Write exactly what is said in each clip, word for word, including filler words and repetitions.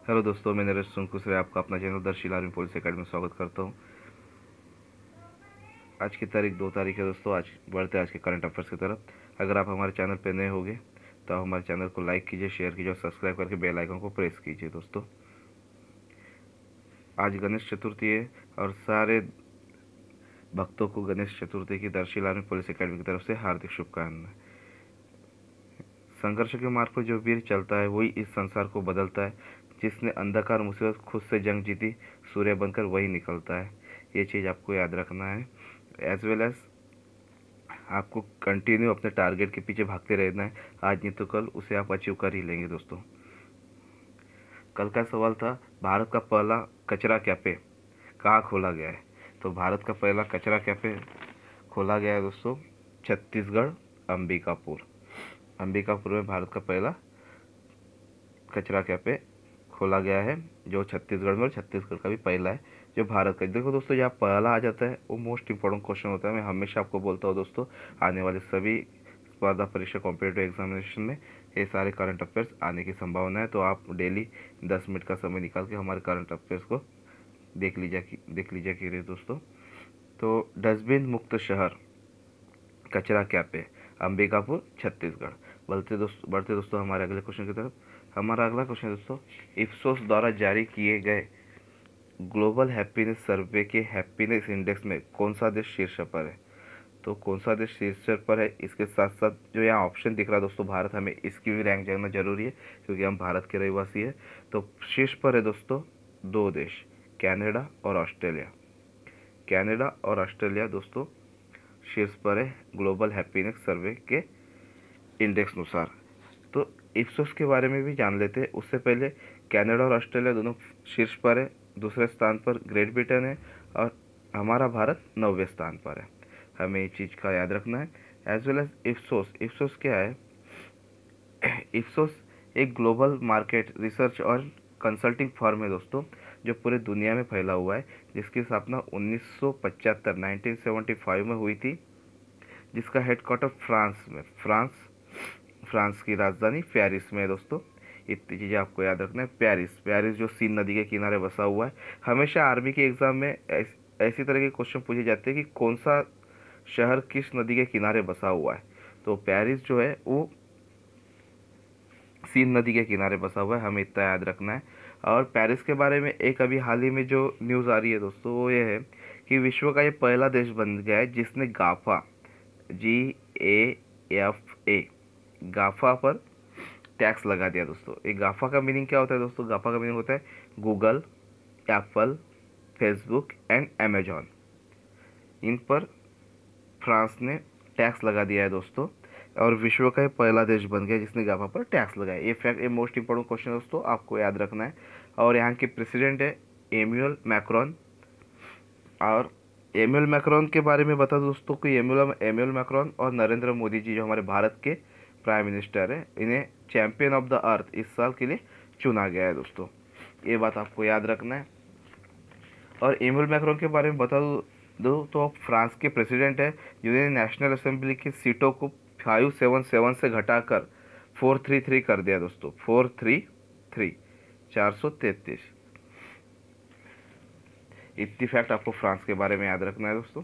Hello दोस्तों, मैं नरेश सुनकुसरे आपका अपना channel the Sheel army police academy में स्वागत करता हूं। आज की तारीख दो तारीख है दोस्तों। आज बढ़ते हैं आज के करंट अफेयर्स की तरफ। अगर आप हमारे चैनल पर नए होंगे तो आप हमारे चैनल को लाइक कीजिए, शेयर कीजिए और सब्सक्राइब करके बेल आइकन को प्रेस कीजिए। दोस्तों, आज गणेश चतुर्थी है और सारे भक्तों को गणेश चतुर्थी की the Sheel army police academy की तरफ से हार्दिक शुभकामनाएं। संघर्ष के मार्ग पर जो वीर चलता है वही इस संसार को बदलता है। जिसने अंधकार मुसीबत खुद से जंग जीती, सूर्य बनकर वही निकलता है। ये चीज़ आपको याद रखना है। एज वेल एज आपको कंटिन्यू अपने टारगेट के पीछे भागते रहना है। आज नहीं तो कल उसे आप अचीव कर ही लेंगे। दोस्तों, कल का सवाल था भारत का पहला कचरा कैफे कहाँ खोला गया है। तो भारत का पहला कचरा कैफे खोला गया है दोस्तों छत्तीसगढ़, अंबिकापुर। अंबिकापुर में भारत का पहला कचरा कैफे खोला गया है, जो छत्तीसगढ़ में, और छत्तीसगढ़ का भी पहला है जो भारत का। देखो दोस्तों, जहाँ पहला आ जाता है वो मोस्ट इंपॉर्टेंट क्वेश्चन होता है। मैं हमेशा आपको बोलता हूँ दोस्तों, आने वाले सभी स्पर्धा परीक्षा कॉम्पिटेटिव एग्जामिनेशन में ये सारे करंट अफेयर्स आने की संभावना है। तो आप डेली दस मिनट का समय निकाल के हमारे करंट अफेयर्स को देख लीजिए देख लीजिए कीजिए दोस्तों। तो डस्टबिन मुक्त शहर कचरा कैफे अंबिकापुर छत्तीसगढ़। बढ़ते दोस्तों बढ़ते दोस्तों हमारे अगले क्वेश्चन की तरफ। हमारा अगला क्वेश्चन है दोस्तों, इफ्सोस द्वारा जारी किए गए ग्लोबल हैप्पीनेस सर्वे के हैप्पीनेस इंडेक्स में कौन सा देश शीर्ष पर है। तो कौन सा देश शीर्ष पर है, इसके साथ साथ जो यहाँ ऑप्शन दिख रहा है दोस्तों भारत, हमें इसकी भी रैंक जानना जरूरी है क्योंकि हम भारत के रहवासी है। तो शीर्ष पर है दोस्तों दो देश, कनाडा और ऑस्ट्रेलिया। कनाडा और ऑस्ट्रेलिया दोस्तों शीर्ष पर है ग्लोबल हैप्पीनेस सर्वे के इंडेक्स अनुसार। तो इप्सोस के बारे में भी जान लेते हैं। उससे पहले कनाडा और ऑस्ट्रेलिया दोनों शीर्ष पर है। दूसरे स्थान पर ग्रेट ब्रिटेन है और हमारा भारत नौवें स्थान पर है। हमें इस चीज़ का याद रखना है। As well as Ipsos Ipsos क्या है? इप्सोस एक ग्लोबल मार्केट रिसर्च और कंसल्टिंग फर्म है दोस्तों, जो पूरे दुनिया में फैला हुआ है, जिसकी स्थापना उन्नीस सौ पचहत्तर नाइनटीन सेवेंटी फाइव में हुई थी, जिसका हेडक्वार्टर फ्रांस में फ्रांस फ्रांस की राजधानी पेरिस में है दोस्तों। इतनी चीज़ें आपको याद रखना है। पेरिस पेरिस जो सीन नदी के किनारे बसा हुआ है। हमेशा आर्मी के एग्जाम में ऐस, ऐसी तरह के क्वेश्चन पूछे जाते हैं कि कौन सा शहर किस नदी के किनारे बसा हुआ है। तो पेरिस जो है वो सीन नदी के किनारे बसा हुआ है, हमें इतना याद रखना है। और पेरिस के बारे में एक अभी हाल ही में जो न्यूज़ आ रही है दोस्तों, वो ये है कि विश्व का ये पहला देश बन गया है जिसने गाफा जी ए एफ ए गाफा पर टैक्स लगा दिया दोस्तों। ये गाफा का मीनिंग क्या होता है दोस्तों? गाफा का मीनिंग होता है Google, Apple, Facebook and Amazon. इन पर फ्रांस ने टैक्स लगा दिया है दोस्तों, और विश्व का ये पहला देश बन गया जिसने गाफा पर टैक्स लगाया। ये फैक्ट, ये मोस्ट इंपॉर्टेंट क्वेश्चन दोस्तों, आपको याद रखना है। और यहाँ के प्रेसिडेंट है एम्यूल मैक्रोन। और एम्यूल मैक्रोन के बारे में बता दोस्तों कि एम्यूल एम्यूल मैक्रोन और नरेंद्र मोदी जी जो हमारे भारत के प्राइम मिनिस्टर है, इन्हें चैंपियन ऑफ द अर्थ इस साल के लिए चुना गया है दोस्तों। ये बात आपको याद रखना है। और एम्यूल मैक्रोन के बारे में बता दो तो फ्रांस के प्रेसिडेंट है, जिन्होंने नेशनल असेंबली की सीटों को फाइव सेवन सेवन से घटाकर फोर थ्री थ्री कर दिया दोस्तों। फोर थ्री थ्री चार सौ तैतीस। इतनी फैक्ट आपको फ्रांस के बारे में याद रखना है दोस्तों।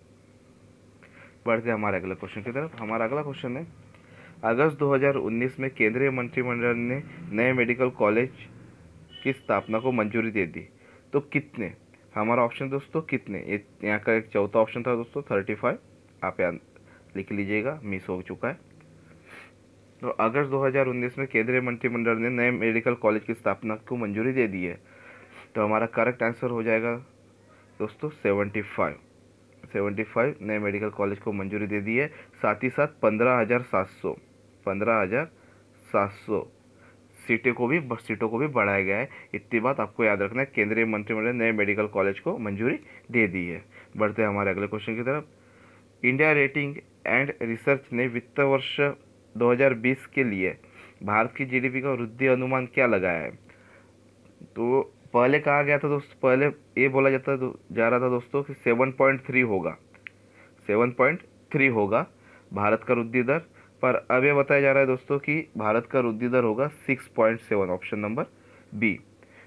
बढ़ते हमारे अगले क्वेश्चन की तरफ। हमारा अगला क्वेश्चन है, अगस्त दो हज़ार उन्नीस में केंद्रीय मंत्रिमंडल ने नए मेडिकल कॉलेज की स्थापना को मंजूरी दे दी। तो कितने? हमारा ऑप्शन दोस्तों कितने, ये यहाँ का एक चौथा ऑप्शन था दोस्तों थर्टी फाइव। आप यहाँ लिख लीजिएगा, मिस हो चुका है। तो अगस्त दो हज़ार उन्नीस में केंद्रीय मंत्रिमंडल ने नए मेडिकल कॉलेज की स्थापना को मंजूरी दे दी है। तो हमारा करेक्ट आंसर हो जाएगा दोस्तों सेवेंटी फाइव। सेवेंटी फाइव नए मेडिकल कॉलेज को मंजूरी दे दी है। साथ ही साथ पंद्रह हज़ार सात सौ पंद्रह हज़ार सात सौ सीटों को भी सीटों को भी बढ़ाया गया है। इतनी बात आपको याद रखना है। केंद्रीय मंत्रिमंडल ने नए मेडिकल कॉलेज को मंजूरी दे दी है। बढ़ते हैं हमारे अगले क्वेश्चन की तरफ। इंडिया रेटिंग एंड रिसर्च ने वित्त वर्ष दो हज़ार बीस के लिए भारत की जीडीपी का वृद्धि अनुमान क्या लगाया है? तो पहले कहा गया था दोस्तों, पहले ये बोला जाता जा रहा था दोस्तों कि सेवन पॉइंट थ्री होगा सेवन पॉइंट थ्री होगा भारत का वृद्धि दर। पर अब ये बताया जा रहा है दोस्तों कि भारत का वृद्धि दर होगा six point seven, option number B.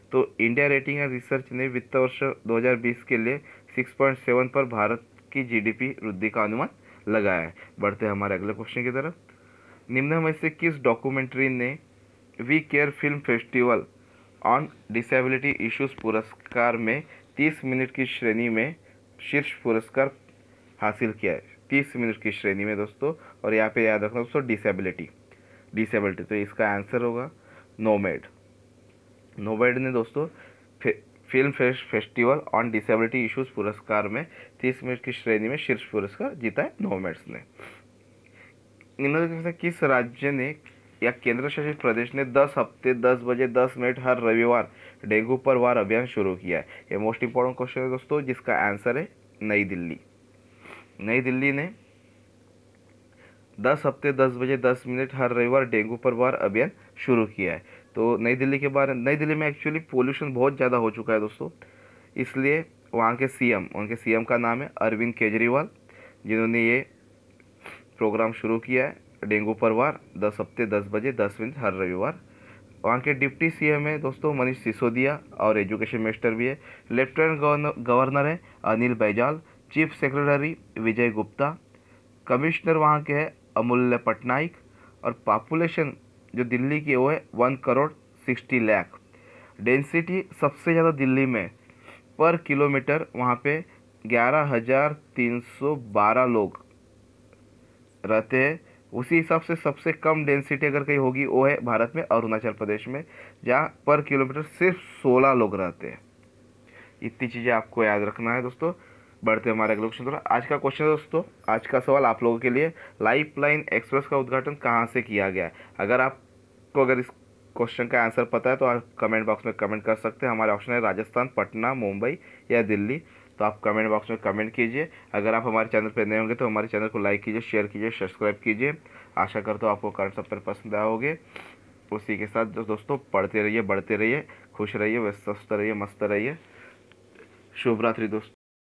तो इंडिया रेटिंग एंड रिसर्च ने वित्त वर्ष दो हज़ार बीस के लिए छह पॉइंट सात पर भारत की जीडीपी वृद्धि का अनुमान लगाया है। बढ़ते हैं हमारे अगले क्वेश्चन की तरफ। निम्न में से किस डॉक्यूमेंट्री ने we care film festival on disability issues पुरस्कार में तीस मिनट की श्रेणी में शीर्ष पुरस्कार हासिल किया है? तीस मिनट की श्रेणी में दोस्तों, और यहाँ पे याद रखना दोस्तों डिसेबिलिटी डिसेबिलिटी तो इसका आंसर होगा नोमैड। नोमैड ने दोस्तों film festival on disability issues पुरस्कार में तीस मिनट की श्रेणी में शीर्ष पुरस्कार जीता है नोमैड्स ने। निम्नलिखित में से किस राज्य ने या केंद्र शासित प्रदेश ने दस हफ्ते दस बजे दस मिनट हर रविवार डेंगू पर वार अभियान शुरू किया है? ये मोस्ट इंपॉर्टेंट क्वेश्चन है दोस्तों, जिसका आंसर है नई दिल्ली। नई दिल्ली ने दस हफ्ते दस बजे दस मिनट हर रविवार डेंगू पर वार अभियान शुरू किया है। तो नई दिल्ली के बारे नई दिल्ली में एक्चुअली पोल्यूशन बहुत ज़्यादा हो चुका है दोस्तों, इसलिए वहाँ के सीएम उनके सीएम का नाम है अरविंद केजरीवाल, जिन्होंने ये प्रोग्राम शुरू किया है डेंगू पर वार दस हफ्ते दस बजे दस मिनट हर रविवार। वहाँ के डिप्टी सीएम है दोस्तों मनीष सिसोदिया, और एजुकेशन मिनिस्टर भी है। लेफ्टिनेंट गवर्नर है Anil Baijal, chief secretary Vijay Gupta, commissioner वहाँ के है अमूल्य पटनायक, और पॉपुलेशन जो दिल्ली की वो है one crore sixty lakh. Density सबसे ज़्यादा दिल्ली में पर किलोमीटर वहाँ पे ग्यारह हज़ार तीन सौ बारह लोग रहते हैं। उसी हिसाब से सबसे कम डेंसिटी अगर कहीं होगी वो है भारत में अरुणाचल प्रदेश में, जहाँ पर किलोमीटर सिर्फ सोलह लोग रहते हैं। इतनी चीज़ें आपको याद रखना है दोस्तों। बढ़ते हमारे अगले क्वेश्चन पर। आज का क्वेश्चन दोस्तों, आज का सवाल आप लोगों के लिए, लाइफ लाइन एक्सप्रेस का उद्घाटन कहाँ से किया गया है? अगर आपको अगर इस क्वेश्चन का आंसर पता है तो आप कमेंट बॉक्स में कमेंट कर सकते हैं। हमारे ऑप्शन है राजस्थान, पटना, मुंबई या दिल्ली, तो आप कमेंट बॉक्स में कमेंट कीजिए। अगर आप हमारे चैनल पर नए होंगे तो हमारे चैनल को लाइक कीजिए, शेयर कीजिए, सब्सक्राइब कीजिए। आशा करता हूँ आपको करंट अफेयर पसंद आए होंगे। उसी के साथ जो दोस्तों पढ़ते रहिए, बढ़ते रहिए, खुश रहिए, स्वस्थ रहिए, मस्त रहिए। शुभ रात्रि दोस्तों।